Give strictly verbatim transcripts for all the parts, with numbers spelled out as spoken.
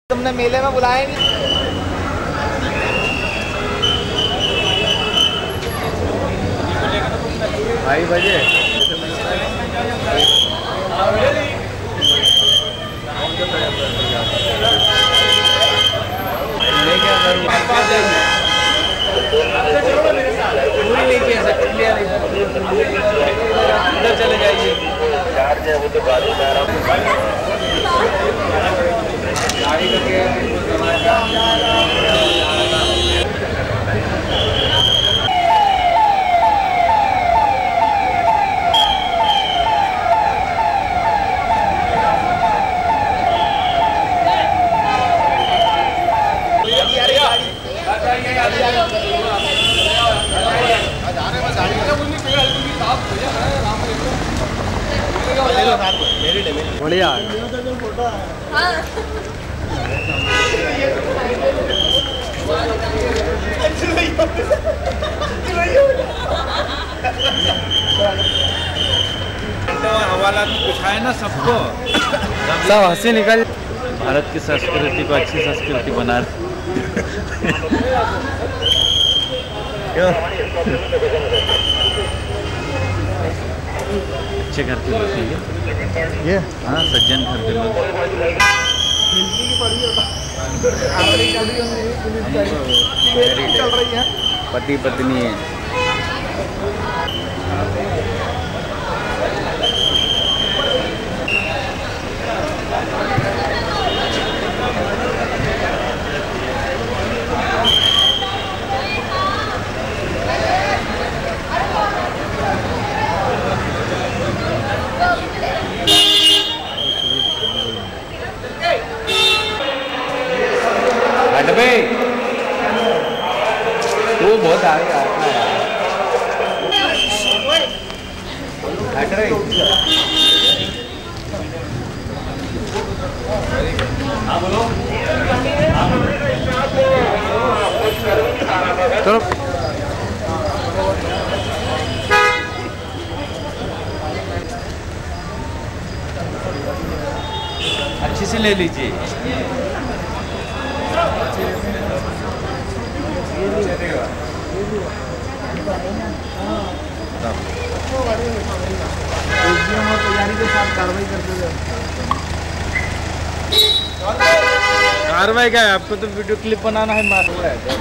तुमने मेले में बुलाया नहीं। ढाई बजे पूरी नहीं किया सर, क्लियर इधर चले जाइए। चार्ज है वो तो गाड़ी करके बढ़िया हवाला कुछ है ना सबको, सब हंसी निकल। भारत की संस्कृति को अच्छी संस्कृति बना क्यों अच्छे घर के लोग हैं ये, हाँ सज्जन घर के लोग। पति पत्नी है। वो बहुत आगे आता है हट रही। हाँ बोलो चलो अच्छी से ले लीजिए। तैयारी के साथ कार्रवाई करते हुए कार्रवाई क्या है, आपको तो वीडियो क्लिप बनाना है। मार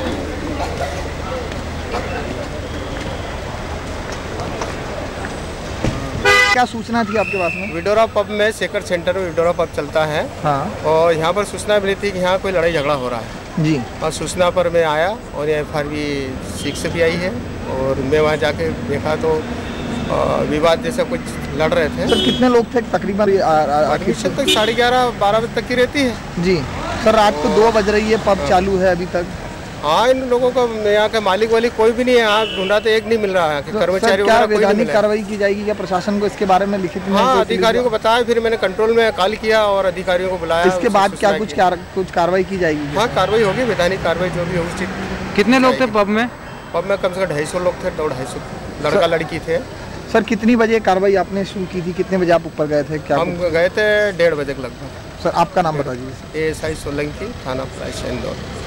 क्या सूचना थी आपके पास में? विडोरा पब में शेखर सेंटर में विडोरा पब चलता है। हाँ। और यहाँ पर सूचना मिली थी कि यहाँ कोई लड़ाई झगड़ा हो रहा है जी। और सूचना पर मैं आया और एफ आई आर भी सिक्स से भी आई है और मैं वहाँ जाके देखा तो विवाद जैसा कुछ लड़ रहे थे। सर कितने लोग थे तकरीबन? एडमिशन तक साढ़े ग्यारह बारह बजे तक की रहती है जी। सर रात को दो बज रही है, पब चालू है अभी तक। हाँ, इन लोगों का यहाँ के मालिक वाली कोई भी नहीं है, यहाँ ढूंढा तो एक नहीं मिल रहा है कि कर्मचारी। क्या वैधानिक कार्रवाई की जाएगी क्या प्रशासन को इसके बारे में लिखित में? हाँ, अधिकारियों को बताया, फिर मैंने कंट्रोल में कॉल किया और अधिकारियों को बुलाया। इसके बाद क्या कुछ कुछ कार्रवाई की जाएगी? हाँ, कार्रवाई होगी, वैधानिक कार्रवाई जो भी होगी। कितने लोग थे पब में? पब में कम से कम ढाई सौ लोग थे, दो ढाई सौ लड़का लड़की थे। सर कितनी बजे कार्रवाई आपने शुरू की थी? कितने बजे आप ऊपर गए थे? क्या हम गए थे डेढ़ बजे लगभग। सर आपका नाम बता दीजिए। एएसआई सोलंकी, थाना इंदौर।